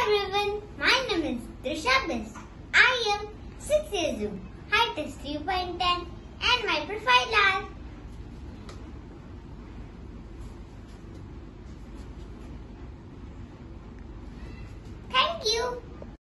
everyone, my name is Trisha Bis. I am 6 years old, height is 3.10 and my profile are Thank you.